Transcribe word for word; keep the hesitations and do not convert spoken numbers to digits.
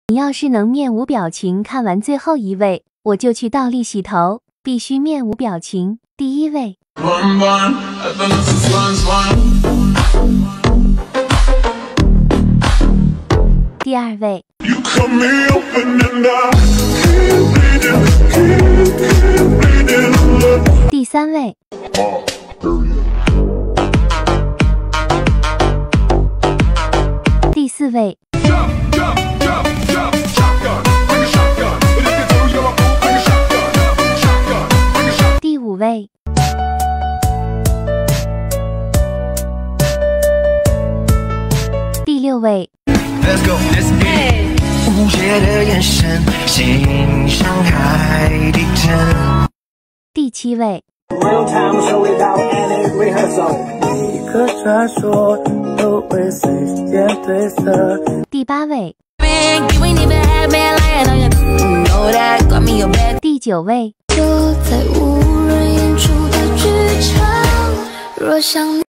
你要是能面无表情看完最后一位，我就去倒立洗头，必须面无表情。第一位，第二位，第三位，第四位。 第五位，第六位，午夜的眼神，心像海底针。第七位，第八位，第九位。 就在无人演出的剧场，若想。